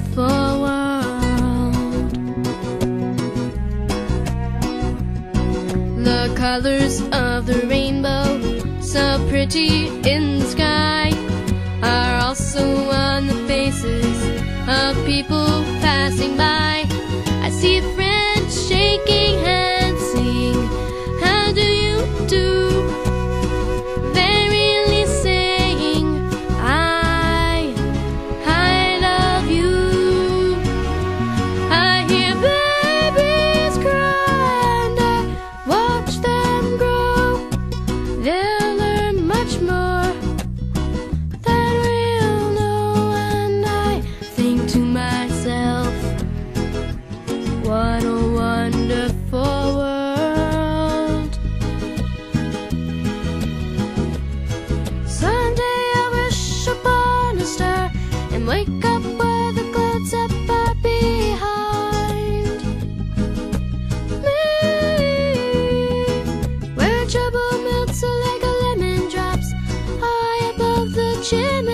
wonderful world. The colors of the rainbow, so pretty in the sky, are also on the faces of people passing by. I see friends shaking hands, saying, "How do you do?" They're really saying, I love you. I hear babies cry and I watch them grow. They'll learn much more than we'll know, and I think to myself, what a wonderful world. Someday I wish upon a star and wake up where the clouds are far behind me, where trouble melts like a lemon drops high above the chimney.